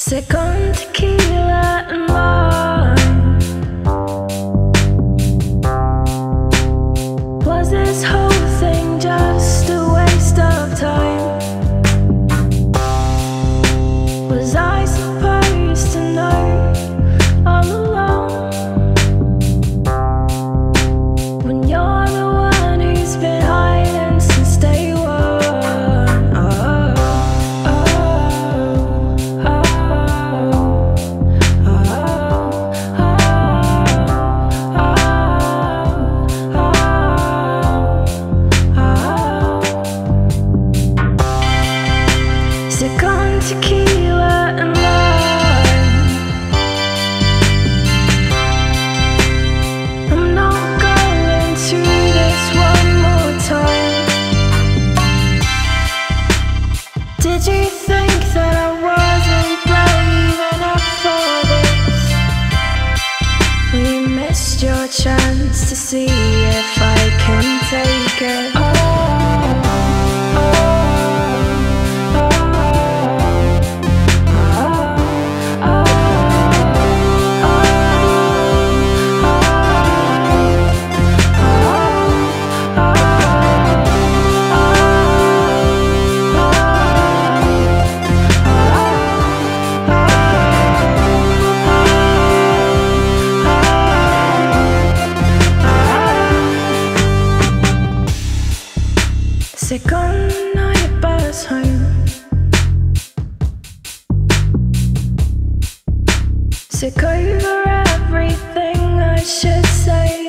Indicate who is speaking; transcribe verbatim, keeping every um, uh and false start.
Speaker 1: Sick on tequila and wine. Was this whole thing just a waste of time? Was I supposed to know all along? When you're the one who's been hiding since day one. Oh, oh, oh, oh, sick on tequila and lime. I'm not going through this one more time. Did you think that I wasn't brave enough for this? We missed your chance to see if I can take it. Oh, sick on night bus home. Sick over everything I should say.